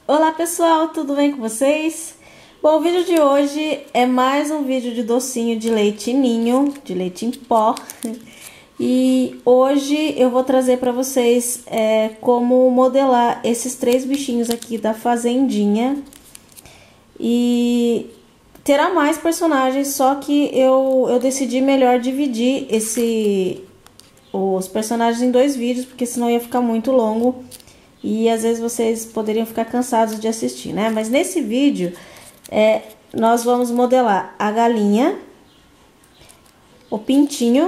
Olá pessoal, tudo bem com vocês? Bom, o vídeo de hoje é mais um vídeo de docinho de leite ninho, de leite em pó. E hoje eu vou trazer para vocês como modelar esses três bichinhos aqui da fazendinha. E terá mais personagens, só que eu decidi melhor dividir os personagens em dois vídeos, porque senão ia ficar muito longo. E às vezes vocês poderiam ficar cansados de assistir, né? Mas nesse vídeo, nós vamos modelar a galinha, o pintinho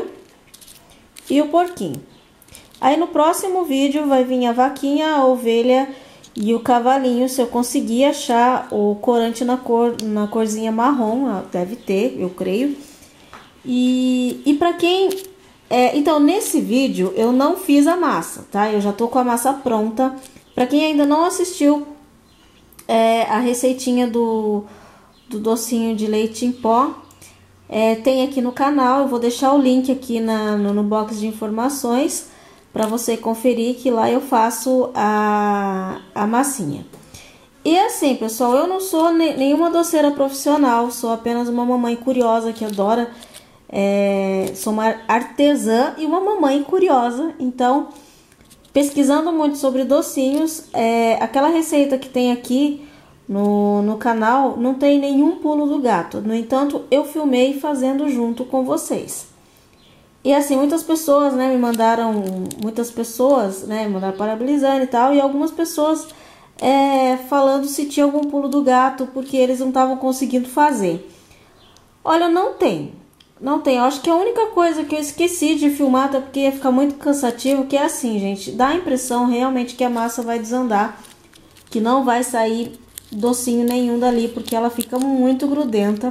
e o porquinho. Aí no próximo vídeo vai vir a vaquinha, a ovelha e o cavalinho, se eu conseguir achar o corante na corzinha marrom, deve ter, eu creio. E pra quem... então, nesse vídeo eu não fiz a massa, tá? Eu já tô com a massa pronta. Pra quem ainda não assistiu a receitinha do docinho de leite em pó, tem aqui no canal. Eu vou deixar o link aqui no box de informações para você conferir, que lá eu faço a massinha. E assim, pessoal, eu não sou nenhuma doceira profissional, sou apenas uma mamãe curiosa que adora... sou uma artesã e uma mamãe curiosa. Então, pesquisando muito sobre docinhos, aquela receita que tem aqui no canal não tem nenhum pulo do gato. No entanto, eu filmei fazendo junto com vocês. E assim, muitas pessoas, né, me mandaram parabenizando e tal, e algumas pessoas falando se tinha algum pulo do gato, porque eles não estavam conseguindo fazer. Olha, não tem. Não tem, eu acho que a única coisa que eu esqueci de filmar, até porque ia ficar muito cansativo, que é assim, gente, dá a impressão realmente que a massa vai desandar, que não vai sair docinho nenhum dali, porque ela fica muito grudenta,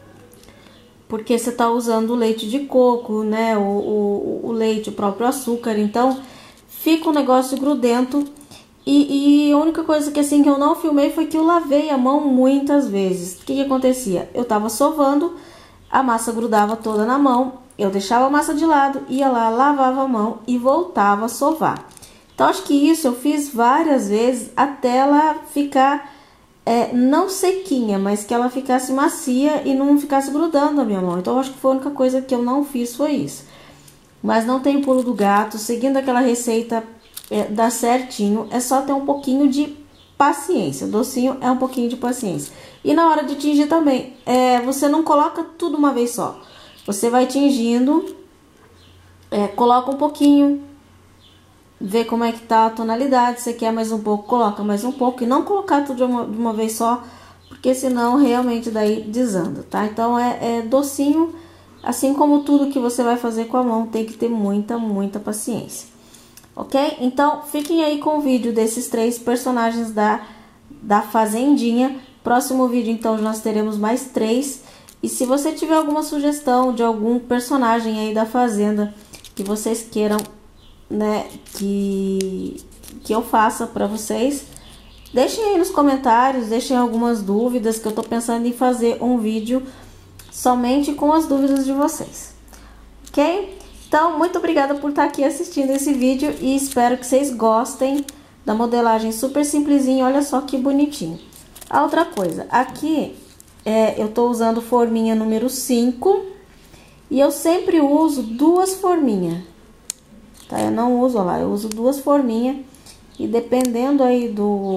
porque você tá usando o leite de coco, né, o leite, o próprio açúcar, então fica um negócio grudento. E a única coisa que assim que eu não filmei foi que eu lavei a mão muitas vezes. O que acontecia? Eu tava sovando, a massa grudava toda na mão, eu deixava a massa de lado, ia lá, lavava a mão e voltava a sovar. Então, acho que isso eu fiz várias vezes até ela ficar, não sequinha, mas que ela ficasse macia e não ficasse grudando na minha mão. Então, acho que foi a única coisa que eu não fiz foi isso. Mas não tem pulo do gato, seguindo aquela receita dá certinho, é só ter um pouquinho de paciência. O docinho é um pouquinho de paciência. E na hora de tingir também, você não coloca tudo uma vez só. Você vai tingindo, coloca um pouquinho, vê como é que tá a tonalidade. Se quer mais um pouco, coloca mais um pouco. E não colocar tudo de uma vez só, porque senão realmente daí desanda, tá? Então docinho, assim como tudo que você vai fazer com a mão, tem que ter muita paciência. Ok? Então, fiquem aí com o vídeo desses três personagens da fazendinha. Próximo vídeo, então, nós teremos mais três. E se você tiver alguma sugestão de algum personagem aí da fazenda que vocês queiram, né, que eu faça pra vocês, deixem aí nos comentários, deixem algumas dúvidas, que eu tô pensando em fazer um vídeo somente com as dúvidas de vocês. Ok? Então, muito obrigada por estar aqui assistindo esse vídeo e espero que vocês gostem da modelagem super simplesinha. Olha só que bonitinho. A outra coisa, aqui eu tô usando forminha número 5 e eu sempre uso duas forminhas, tá? Eu não uso, ó lá, eu uso duas forminhas e dependendo aí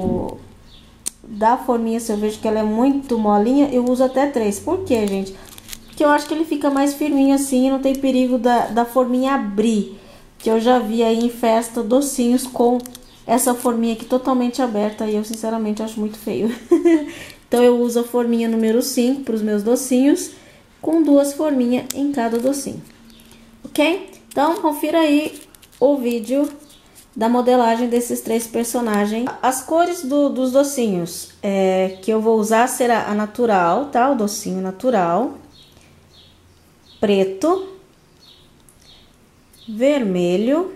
da forminha, se eu vejo que ela é muito molinha, eu uso até 3. Por quê, gente? Porque eu acho que ele fica mais firminho assim e não tem perigo da forminha abrir. Que eu já vi aí em festa docinhos com essa forminha aqui totalmente aberta e eu sinceramente acho muito feio. Então eu uso a forminha número 5 para os meus docinhos, com duas forminhas em cada docinho. Ok? Então confira aí o vídeo da modelagem desses três personagens. As cores dos docinhos que eu vou usar será a natural, tá? O docinho natural, preto, vermelho,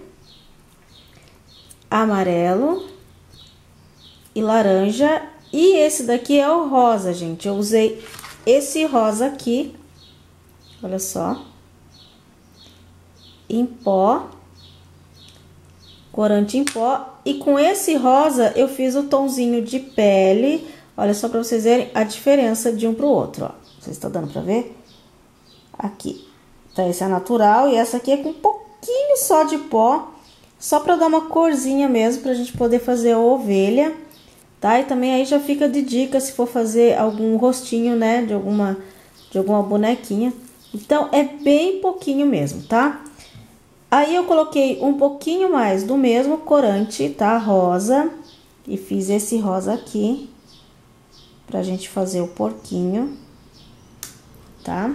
amarelo e laranja. E esse daqui é o rosa, gente. Eu usei esse rosa aqui, olha só, em pó, corante em pó. E com esse rosa eu fiz o tomzinho de pele. Olha só para vocês verem a diferença de um pro outro, ó. Vocês estão dando para ver? Aqui. Então, esse é natural e essa aqui é com um pouquinho só de pó. Só para dar uma corzinha mesmo, pra gente poder fazer a ovelha, tá? E também aí já fica de dica se for fazer algum rostinho, né, de alguma bonequinha. Então, é bem pouquinho mesmo, tá? Aí, eu coloquei um pouquinho mais do mesmo corante, tá? Rosa. E fiz esse rosa aqui, pra gente fazer o porquinho, tá?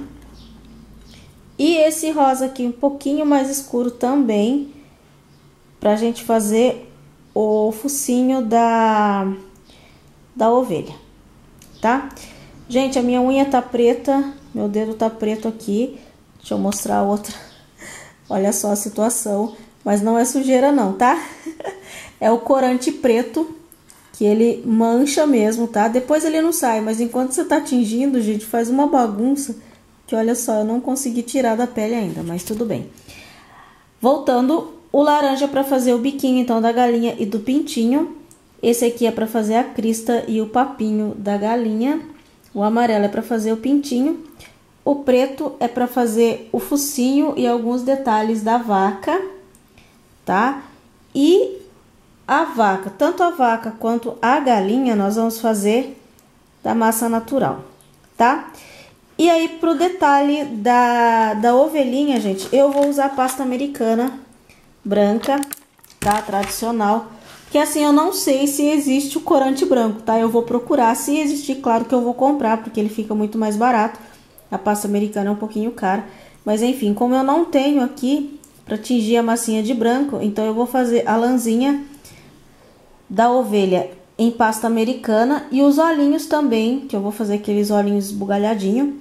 E esse rosa aqui um pouquinho mais escuro também, pra gente fazer o focinho da ovelha, tá? Gente, a minha unha tá preta, meu dedo tá preto aqui. Deixa eu mostrar a outra. Olha só a situação, mas não é sujeira não, tá? É o corante preto, que ele mancha mesmo, tá? Depois ele não sai, mas enquanto você tá tingindo, gente, faz uma bagunça, que olha só, eu não consegui tirar da pele ainda, mas tudo bem. Voltando, o laranja para fazer o biquinho, então, da galinha e do pintinho. Esse aqui é para fazer a crista e o papinho da galinha. O amarelo é para fazer o pintinho. O preto é para fazer o focinho e alguns detalhes da vaca, tá? E a vaca, tanto a vaca quanto a galinha, nós vamos fazer da massa natural, tá? E aí, pro detalhe da ovelhinha, gente, eu vou usar pasta americana branca, tá? Tradicional. Porque assim, eu não sei se existe o corante branco, tá? Eu vou procurar. Se existir, claro que eu vou comprar, porque ele fica muito mais barato. A pasta americana é um pouquinho cara. Mas enfim, como eu não tenho aqui pra tingir a massinha de branco, então eu vou fazer a lãzinha da ovelha em pasta americana. E os olhinhos também, que eu vou fazer aqueles olhinhos esbugalhadinhos.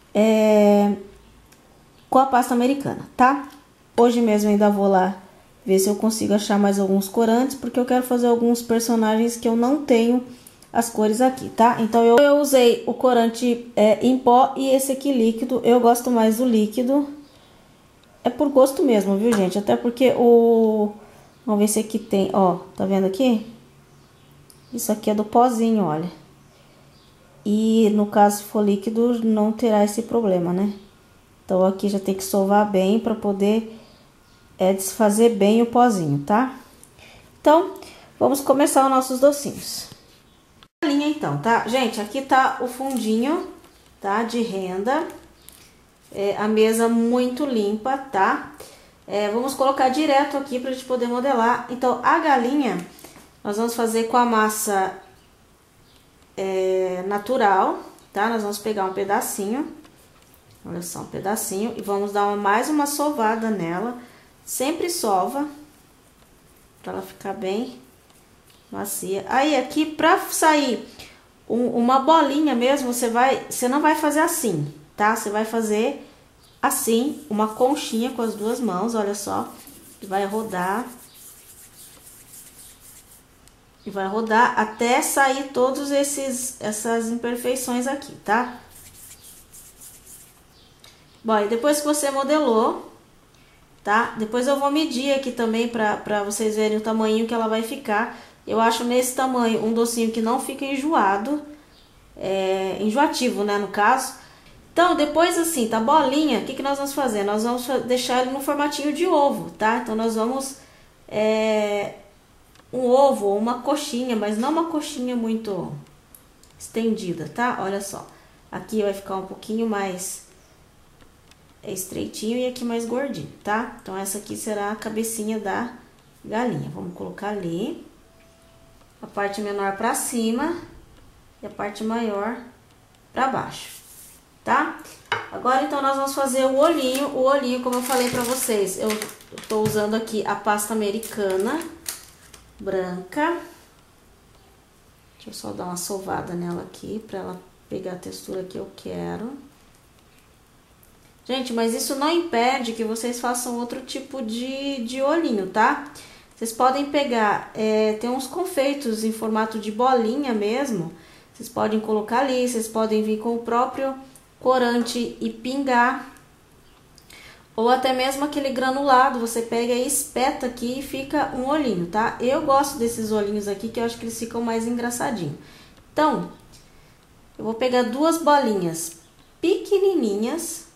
Com a pasta americana, tá? Hoje mesmo ainda vou lá ver se eu consigo achar mais alguns corantes, porque eu quero fazer alguns personagens que eu não tenho as cores aqui, tá? Então, eu usei o corante em pó e esse aqui líquido. Eu gosto mais do líquido. É por gosto mesmo, viu, gente? Até porque o... Vamos ver se aqui tem, ó, tá vendo aqui? Isso aqui é do pozinho, olha. E no caso, se for líquido, não terá esse problema, né? Então, aqui já tem que sovar bem para poder desfazer bem o pozinho, tá? Então, vamos começar os nossos docinhos. Linha então, tá? Gente, aqui tá o fundinho, tá? De renda. A mesa muito limpa, tá? Vamos colocar direto aqui pra gente poder modelar. Então, a galinha, nós vamos fazer com a massa natural, tá? Nós vamos pegar um pedacinho, olha só, um pedacinho, e vamos dar mais uma sovada nela. Sempre sova, pra ela ficar bem macia. Aí, aqui, pra sair uma bolinha mesmo, você não vai fazer assim, tá? Você vai fazer assim, uma conchinha com as duas mãos, olha só. E vai rodar. E vai rodar até sair todos essas imperfeições aqui, tá? Bom, e depois que você modelou, tá? Depois eu vou medir aqui também pra vocês verem o tamanho que ela vai ficar. Eu acho nesse tamanho um docinho que não fica enjoado, enjoativo, né, no caso. Então, depois assim, tá bolinha, o que nós vamos fazer? Nós vamos deixar ele no formatinho de ovo, tá? Então, nós vamos... um ovo ou uma coxinha, mas não uma coxinha muito estendida, tá? Olha só. Aqui vai ficar um pouquinho mais estreitinho e aqui mais gordinho, tá? Então, essa aqui será a cabecinha da galinha. Vamos colocar ali. A parte menor pra cima e a parte maior pra baixo, tá? Agora, então, nós vamos fazer o olhinho. O olhinho, como eu falei pra vocês, eu tô usando aqui a pasta americana branca. Deixa eu só dar uma sovada nela aqui, pra ela pegar a textura que eu quero. Gente, mas isso não impede que vocês façam outro tipo de olhinho, tá? Vocês podem pegar, tem uns confeitos em formato de bolinha mesmo. Vocês podem colocar ali, vocês podem vir com o próprio corante e pingar. Ou até mesmo aquele granulado, você pega e espeta aqui e fica um olhinho, tá? Eu gosto desses olhinhos aqui, que eu acho que eles ficam mais engraçadinhos. Então, eu vou pegar duas bolinhas pequenininhas.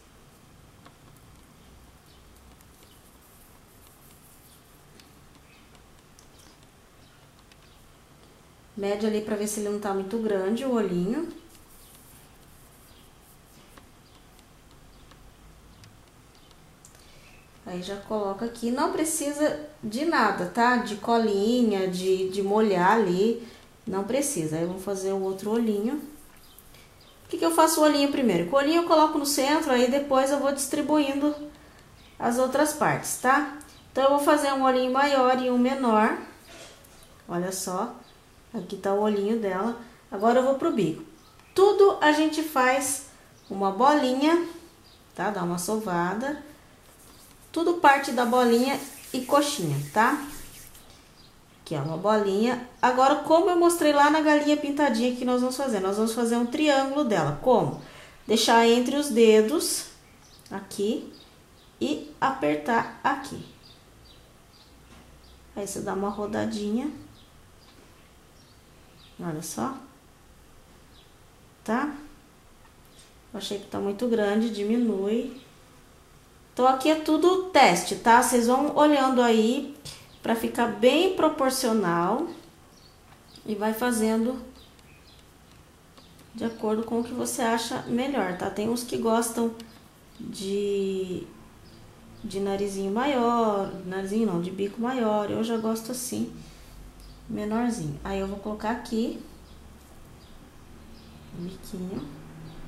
Mede ali pra ver se ele não tá muito grande, o olhinho. Aí já coloca aqui, não precisa de nada, tá? De colinha, de molhar ali, não precisa. Aí eu vou fazer o outro olhinho. Por que eu faço o olhinho primeiro? O olhinho eu coloco no centro, aí depois eu vou distribuindo as outras partes, tá? Então eu vou fazer um olhinho maior e um menor. Olha só, aqui tá o olhinho dela. Agora eu vou pro bico. Tudo a gente faz uma bolinha, tá? Dá uma sovada. Tudo parte da bolinha e coxinha, tá? Aqui, ó, uma bolinha. Agora, como eu mostrei lá na galinha pintadinha que nós vamos fazer? Nós vamos fazer um triângulo dela. Como? Deixar entre os dedos, aqui, e apertar aqui. Aí, você dá uma rodadinha. Olha só. Tá? Eu achei que tá muito grande, diminui. Então, aqui é tudo teste, tá? Vocês vão olhando aí pra ficar bem proporcional e vai fazendo de acordo com o que você acha melhor, tá? Tem uns que gostam de narizinho maior, narizinho não, de bico maior. Eu já gosto assim, menorzinho. Aí eu vou colocar aqui o biquinho.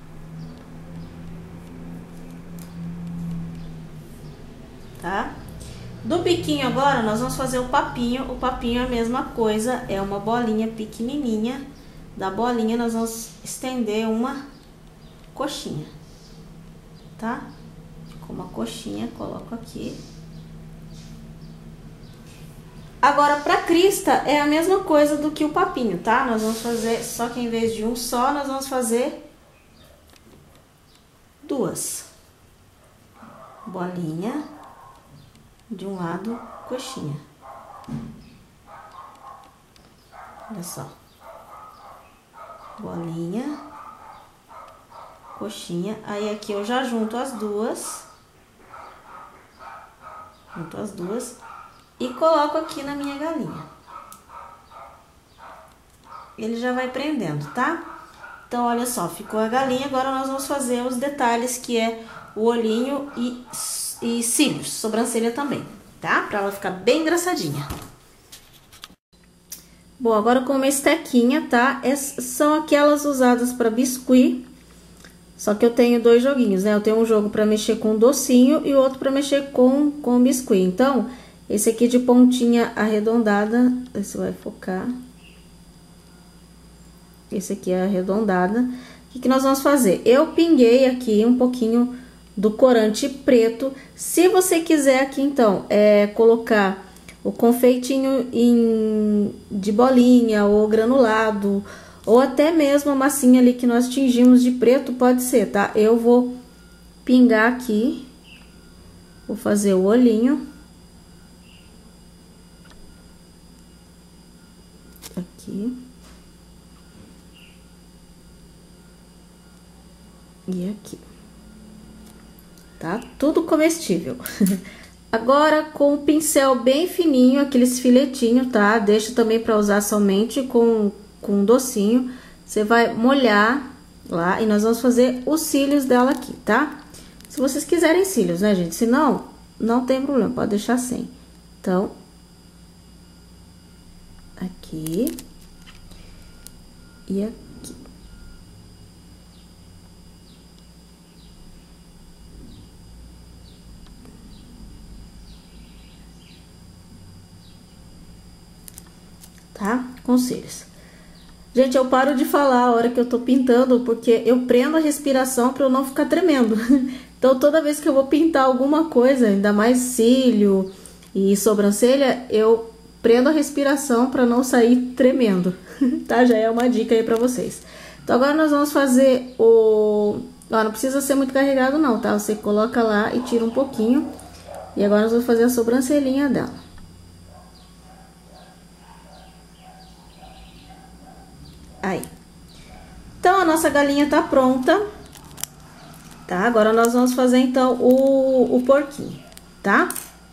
Tá? Do biquinho agora, nós vamos fazer o papinho. O papinho é a mesma coisa, é uma bolinha pequenininha. Da bolinha, nós vamos estender uma coxinha, tá? Com uma coxinha, coloco aqui. Agora, pra crista, é a mesma coisa do que o papinho, tá? Nós vamos fazer, só que em vez de um só, nós vamos fazer duas. Bolinha. De um lado, coxinha. Olha só. Bolinha. Coxinha. Aí, aqui eu já junto as duas. Junto as duas. E coloco aqui na minha galinha. Ele já vai prendendo, tá? Então, olha só, ficou a galinha. Agora, nós vamos fazer os detalhes, que é o olhinho e cílios, sobrancelha também, tá? Pra ela ficar bem engraçadinha. Bom, agora com uma estequinha, tá? São aquelas usadas para biscuit, só que eu tenho dois joguinhos, né? Eu tenho um jogo para mexer com docinho e outro para mexer com biscuit. Então, esse aqui de pontinha arredondada, esse vai focar. Esse aqui é arredondada. O que nós vamos fazer? Eu pinguei aqui um pouquinho do corante preto. Se você quiser aqui, então, colocar o confeitinho de bolinha ou granulado, ou até mesmo a massinha ali que nós tingimos de preto, pode ser, tá? Eu vou pingar aqui, vou fazer o olhinho. Aqui. E aqui. Tá? Tudo comestível. Agora, com o pincel bem fininho, aqueles filetinhos, tá? Deixa também para usar somente com docinho. Você vai molhar lá e nós vamos fazer os cílios dela aqui, tá? Se vocês quiserem cílios, né, gente? Se não, não tem problema, pode deixar sem. Então, aqui e aqui. Tá? Com cílios. Gente, eu paro de falar a hora que eu tô pintando, porque eu prendo a respiração para eu não ficar tremendo. Então, toda vez que eu vou pintar alguma coisa, ainda mais cílio e sobrancelha, eu prendo a respiração para não sair tremendo, tá? Já é uma dica aí para vocês. Então, agora nós vamos fazer Ó, não precisa ser muito carregado não, tá? Você coloca lá e tira um pouquinho. E agora nós vamos fazer a sobrancelhinha dela. Aí. Então, a nossa galinha tá pronta. Tá? Agora nós vamos fazer, então, o porquinho, tá?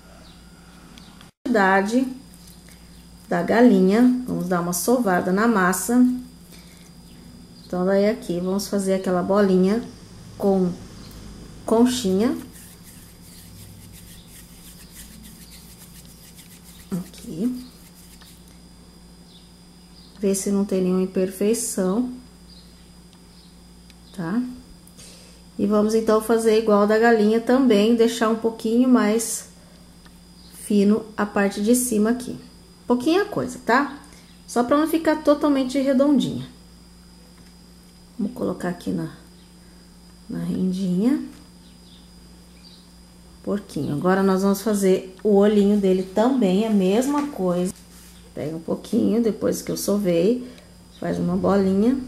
Quantidade da galinha. Vamos dar uma sovada na massa. Então, daí aqui, vamos fazer aquela bolinha com conchinha. Aqui. Ver se não tem nenhuma imperfeição. Tá? E vamos, então, fazer igual da galinha também, deixar um pouquinho mais fino a parte de cima aqui. Pouquinha coisa, tá? Só pra não ficar totalmente redondinha. Vamos colocar aqui na rendinha. Porquinho. Agora, nós vamos fazer o olhinho dele também, a mesma coisa. Pega um pouquinho, depois que eu sovei, faz uma bolinha.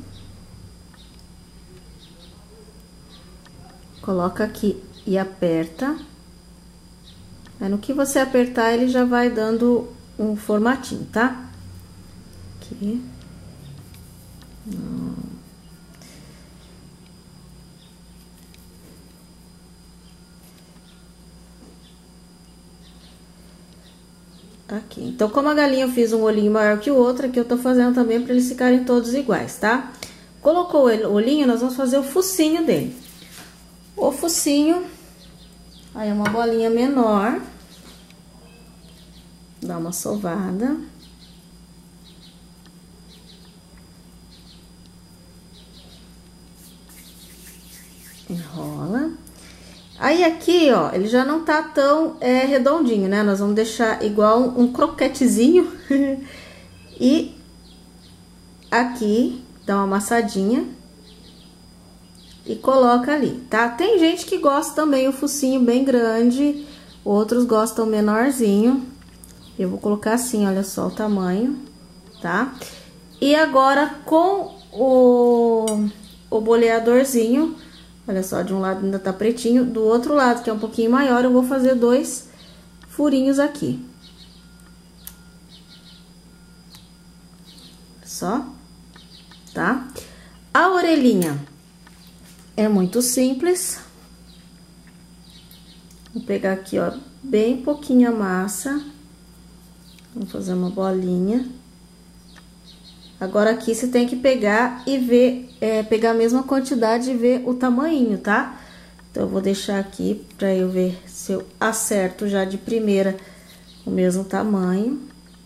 Coloca aqui e aperta. Aí, no que você apertar, ele já vai dando um formatinho, tá? Aqui. Aqui. Então, como a galinha eu fiz um olhinho maior que o outro, aqui eu tô fazendo também pra eles ficarem todos iguais, tá? Colocou o olhinho, nós vamos fazer o focinho dele. O focinho, aí uma bolinha menor, dá uma sovada. Enrola. Aí aqui, ó, ele já não tá tão redondinho, né? Nós vamos deixar igual um croquetezinho. E aqui, dá uma amassadinha. E coloca ali, tá? Tem gente que gosta também o focinho bem grande, outros gostam menorzinho. Eu vou colocar assim, olha só o tamanho, tá? E agora com o boleadorzinho, olha só, de um lado ainda tá pretinho, do outro lado, que é um pouquinho maior, eu vou fazer 2 furinhos aqui. Só, tá? A orelhinha é muito simples. Vou pegar aqui, ó, bem pouquinho a massa. Vamos fazer uma bolinha. Agora, aqui você tem que pegar e ver, pegar a mesma quantidade e ver o tamanho, tá? Então, eu vou deixar aqui pra eu ver se eu acerto já de primeira o mesmo tamanho.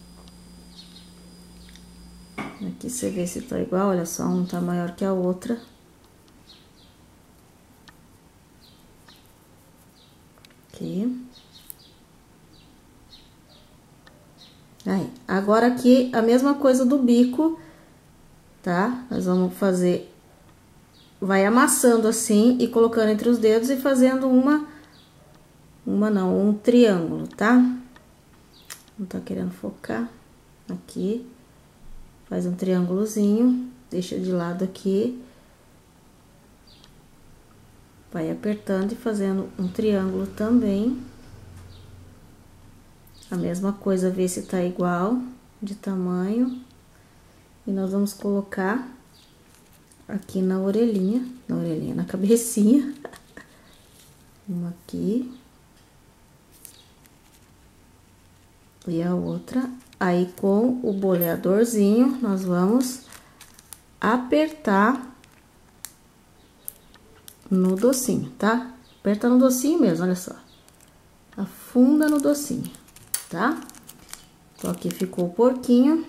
Aqui você vê se tá igual, olha só, um tá maior que a outra. Aqui. Aí, agora aqui a mesma coisa do bico, tá? Nós vamos fazer, vai amassando assim e colocando entre os dedos e fazendo um triângulo, tá? Não tá querendo focar. Aqui, faz um triângulozinho, deixa de lado aqui. Vai apertando e fazendo um triângulo também. A mesma coisa, ver se tá igual de tamanho. E nós vamos colocar aqui na orelhinha, na cabecinha. Uma aqui. E a outra. Aí, com o boleadorzinho, nós vamos apertar no docinho, tá? Aperta no docinho mesmo, olha só. Afunda no docinho, tá? Então, aqui ficou o porquinho.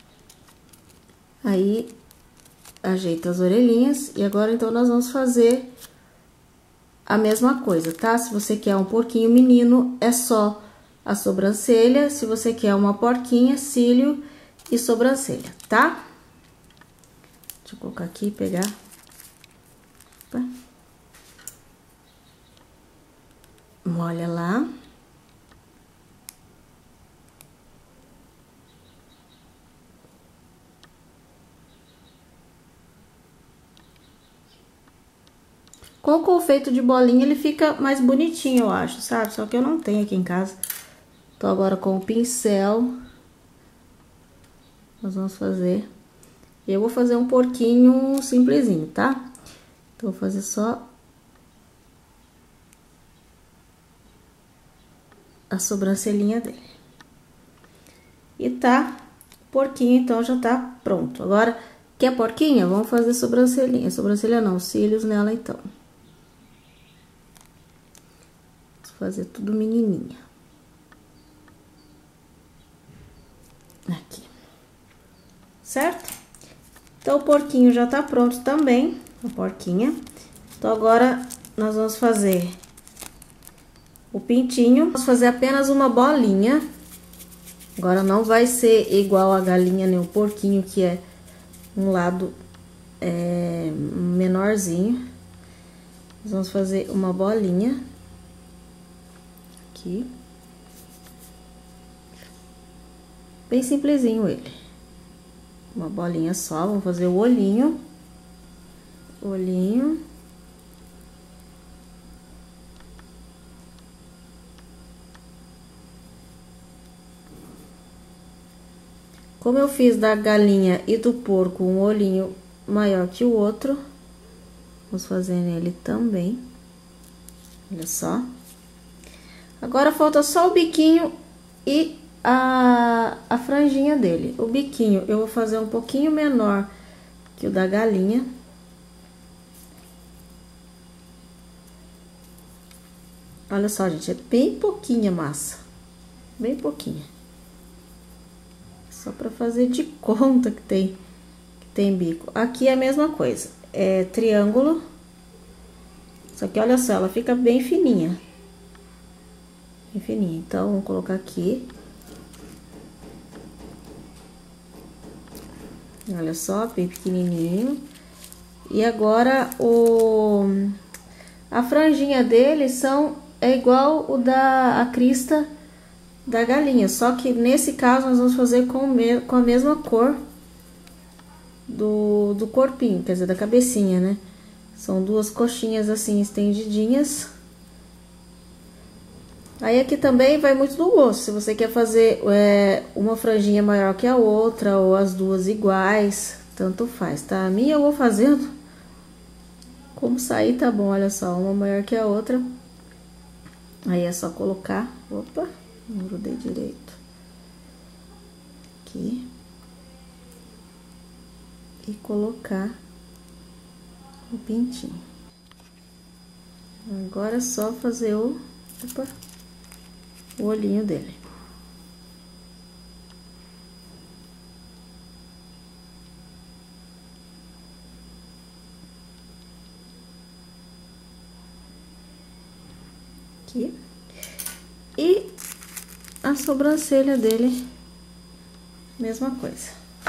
Aí, ajeita as orelhinhas. E agora, então, nós vamos fazer a mesma coisa, tá? Se você quer um porquinho menino, é só a sobrancelha. Se você quer uma porquinha, cílio e sobrancelha, tá? Deixa eu colocar aqui e pegar. Opa. Molha lá. Com o confeito de bolinha ele fica mais bonitinho, eu acho, sabe? Só que eu não tenho aqui em casa. Então agora com o pincel nós vamos fazer. Eu vou fazer um porquinho simplesinho, tá? Então vou fazer só a sobrancelhinha dele. E tá, porquinho então já tá pronto. Agora, quer porquinha? Vamos fazer sobrancelhinha. Sobrancelha não, cílios nela então. Vou fazer tudo menininha. Aqui. Certo? Então, o porquinho já tá pronto também, a porquinha. Então, agora, nós vamos fazer o pintinho. Vamos fazer apenas uma bolinha. Agora, não vai ser igual a galinha nem o porquinho, que é um lado menorzinho. Nós vamos fazer uma bolinha. Aqui. Bem simplesinho ele. Uma bolinha só, vamos fazer o olhinho. Olhinho. Como eu fiz da galinha e do porco um olhinho maior que o outro, vamos fazer nele também. Olha só. Agora falta só o biquinho e a franjinha dele. O biquinho eu vou fazer um pouquinho menor que o da galinha. Olha só, gente, é bem pouquinha massa. Bem pouquinha. Só pra fazer de conta que tem bico. Aqui é a mesma coisa. É triângulo. Só que olha só, ela fica bem fininha. Bem fininha. Então, vamos colocar aqui. Olha só, bem pequenininho. E agora, a franjinha dele é igual o a crista da galinha. Só que nesse caso, nós vamos fazer com a mesma cor do corpinho, quer dizer, da cabecinha, né? São duas coxinhas assim, estendidinhas. Aí aqui também vai muito do gosto, se você quer fazer uma franjinha maior que a outra, ou as duas iguais, tanto faz, tá? A minha eu vou fazendo como sair, tá bom, olha só, uma maior que a outra. Aí é só colocar, opa, não grudei direito. Aqui. E colocar o pintinho. Agora é só fazer o olhinho dele. Aqui. E a sobrancelha dele, mesma coisa.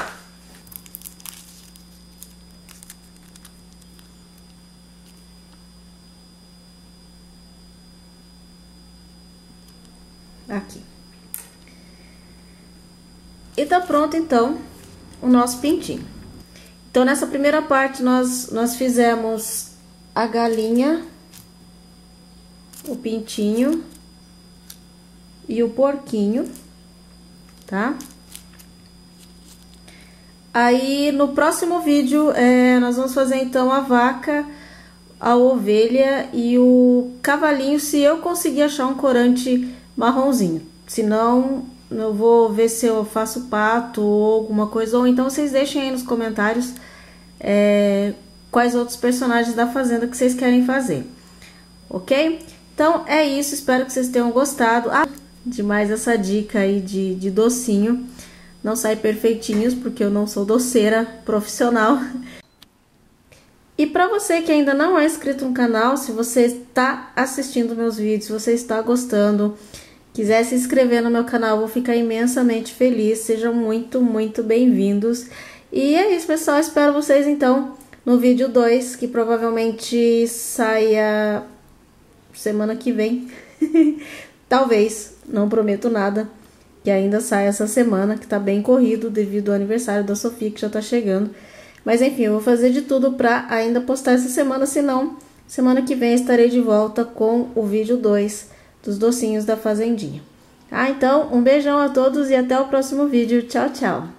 Aqui. E tá pronto, então, o nosso pintinho. Então, nessa primeira parte, nós fizemos a galinha, o pintinho e o porquinho, tá? Aí, no próximo vídeo, nós vamos fazer, então, a vaca, a ovelha e o cavalinho, se eu conseguir achar um corante marronzinho. Se não, eu vou ver se eu faço pato ou alguma coisa. Ou então vocês deixem aí nos comentários quais outros personagens da fazenda que vocês querem fazer. Ok? Então é isso, espero que vocês tenham gostado. Demais essa dica aí de docinho. Não sai perfeitinhos porque eu não sou doceira profissional. E para você que ainda não é inscrito no canal, se você está assistindo meus vídeos, se você está gostando, quiser se inscrever no meu canal, eu vou ficar imensamente feliz. Sejam muito, muito bem-vindos. E é isso, pessoal. Espero vocês, então, no vídeo 2, que provavelmente saia semana que vem. Talvez, não prometo nada, que ainda saia essa semana, que tá bem corrido devido ao aniversário da Sofia, que já tá chegando. Mas enfim, eu vou fazer de tudo pra ainda postar essa semana, senão Semana que vem estarei de volta com o vídeo 2 dos docinhos da Fazendinha. Então, um beijão a todos e até o próximo vídeo. Tchau, tchau!